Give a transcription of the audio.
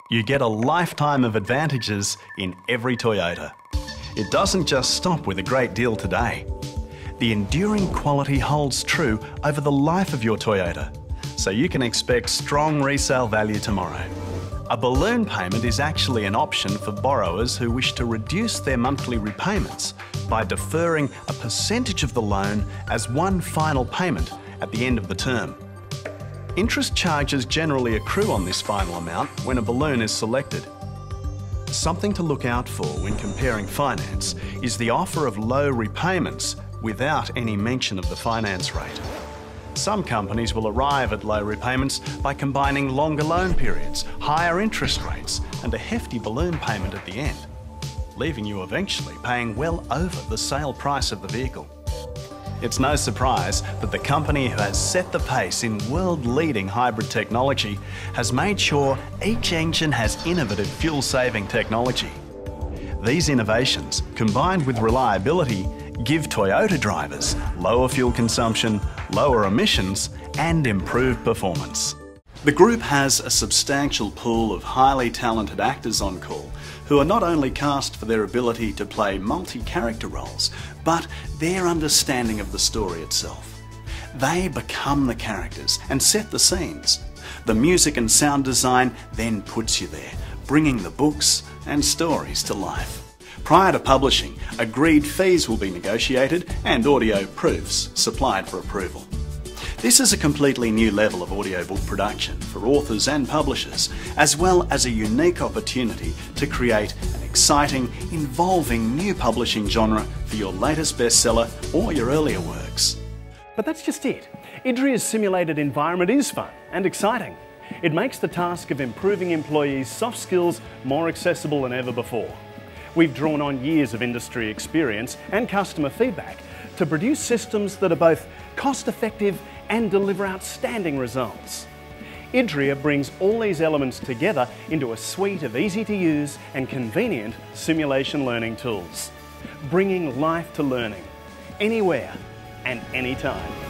You get a lifetime of advantages in every Toyota. It doesn't just stop with a great deal today. The enduring quality holds true over the life of your Toyota, so you can expect strong resale value tomorrow. A balloon payment is actually an option for borrowers who wish to reduce their monthly repayments by deferring a percentage of the loan as one final payment at the end of the term. Interest charges generally accrue on this final amount when a balloon is selected. Something to look out for when comparing finance is the offer of low repayments without any mention of the finance rate. Some companies will arrive at low repayments by combining longer loan periods, higher interest rates, and a hefty balloon payment at the end, leaving you eventually paying well over the sale price of the vehicle. It's no surprise that the company who has set the pace in world-leading hybrid technology has made sure each engine has innovative fuel-saving technology. These innovations, combined with reliability, give Toyota drivers lower fuel consumption, lower emissions, and improved performance. The group has a substantial pool of highly talented actors on call who are not only cast for their ability to play multi-character roles, but their understanding of the story itself. They become the characters and set the scenes. The music and sound design then puts you there, bringing the books and stories to life. Prior to publishing, agreed fees will be negotiated and audio proofs supplied for approval. This is a completely new level of audiobook production for authors and publishers, as well as a unique opportunity to create an exciting, involving new publishing genre for your latest bestseller or your earlier works. But that's just it. Idria's simulated environment is fun and exciting. It makes the task of improving employees' soft skills more accessible than ever before. We've drawn on years of industry experience and customer feedback to produce systems that are both cost-effective and deliver outstanding results. Idria brings all these elements together into a suite of easy-to-use and convenient simulation learning tools, bringing life to learning, anywhere and anytime.